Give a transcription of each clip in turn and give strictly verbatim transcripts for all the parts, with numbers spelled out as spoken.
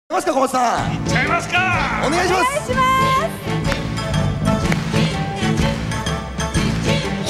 ますか、小松さん。 いっちゃいますか。 お願いします。 お願いします。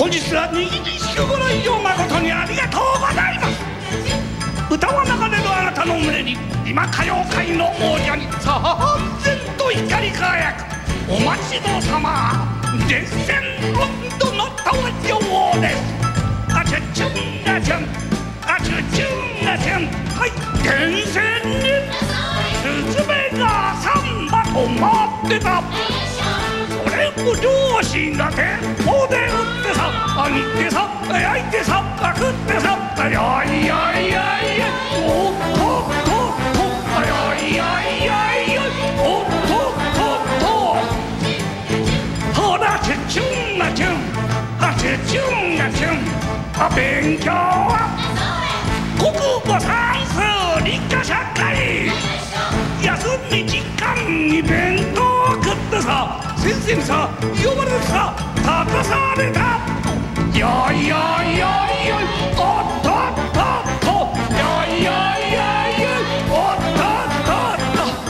本日は握りしくご来場誠にありがとうございます。歌は流れるあなたの胸に今歌謡界の王者にさんぜんと光り輝くお待ちどうさま伝線温度の登場です。あちゅちゅんがちゅんあちゅちゅんがちゅん、はい伝線にスズメがサンバと待ってた。それを上司が鉄砲で撃ってさあぎってさ焼いてさ食ってさあやいやいやいやおっとっとっとあやいやいやいやおっとっとっとほらチュチュンがチュンあチュチュンがチュンあ勉強は国語算数理科社会休み時間に弁当を食ってさ先生にさ呼ばれてさ立たされた。やいやいやいやおっとっとっとやいやいやいやおっとっとっ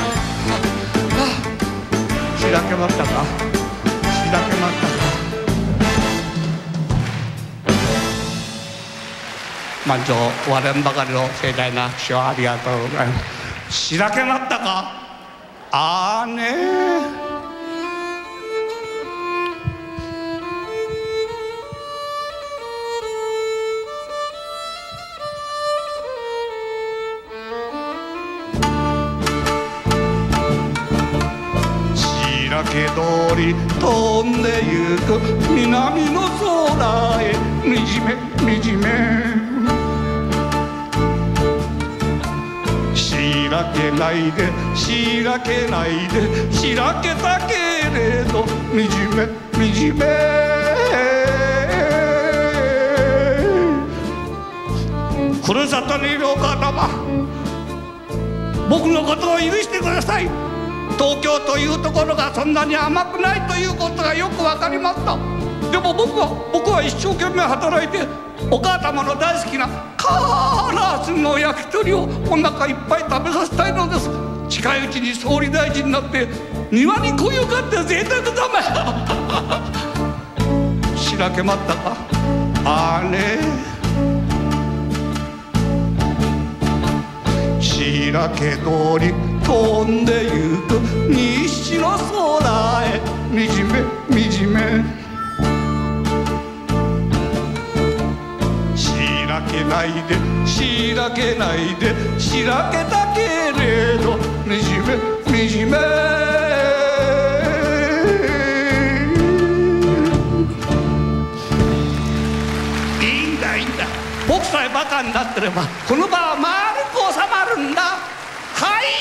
と。しらけまったかしらけまったか。満場割れんばかりの盛大な拍手をありがとうございます。しらけまったか。あーねー白け通り飛んでゆく南の空へみじめみじめしらけないでしらけないでしらけたけれどみじめみじめふるさとにいるお母様僕のことを許してください。東京というところがそんなに甘くないということがよく分かりました。でも僕は僕は一生懸命働いてお母様の大好きなカラスの焼き鳥をお腹いっぱい食べさせたいのです。近いうちに総理大臣になって庭に鯉を飼って贅沢だめしらけまったか。あーねしらけ通り飛んでゆく西の空へみじめみじめしらけないでしらけないでしらけたけれどみじめみじめいいんだいいんだ。僕さえバカになってればこの場は丸く収まるんだ。はい